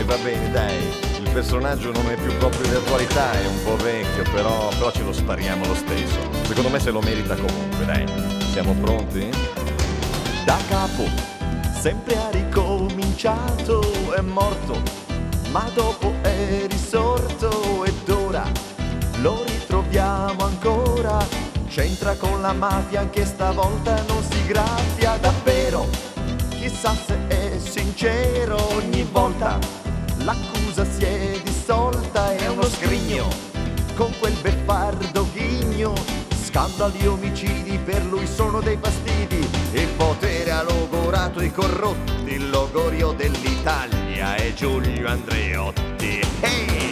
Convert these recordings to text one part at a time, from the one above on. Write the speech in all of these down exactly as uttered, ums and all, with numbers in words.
E va bene, dai, il personaggio non è più proprio di attualità, è un po' vecchio, però, però ce lo spariamo lo stesso. Secondo me se lo merita comunque, dai. Siamo pronti? Da capo, sempre ha ricominciato, è morto, ma dopo è risorto ed ora lo ritroviamo ancora. C'entra con la mafia, anche stavolta non si graffia davvero. Chissà se è sincero, ogni volta l'accusa si è dissolta. È uno scrigno con quel beffardo ghigno. Scandali, omicidi, per lui sono dei fastidi. Il potere ha logorato i corrotti, il logorio dell'Italia è Giulio Andreotti. Hey!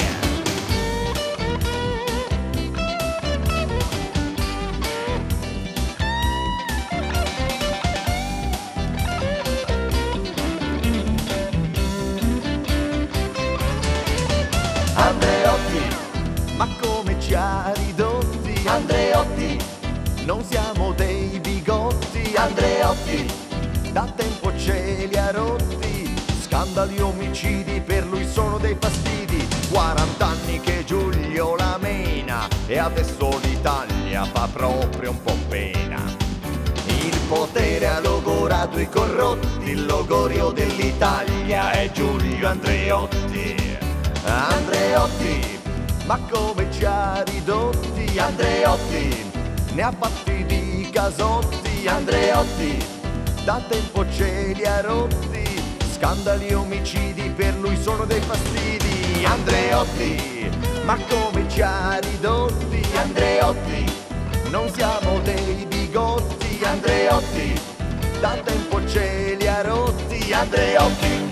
Andreotti, ma come ci ha ridotti? Andreotti, non siamo dei bigotti. Andreotti, da tempo ce li ha rotti. Scandali, omicidi, per lui sono dei fastidi. quarant'anni che Giulio la mena e adesso l'Italia fa proprio un po' pena. Il potere ha logorato i corrotti, il logorio dell'Italia è Giulio Andreotti. Andreotti, ma come ci ha ridotti? Andreotti, ne ha fatti di casotti. Andreotti, da tempo ce li ha rotti. Scandali, omicidi, per lui sono dei fastidi. Andreotti, ma come ci ha ridotti? Andreotti, non siamo dei bigotti. Andreotti, da tempo ce li ha rotti. Andreotti.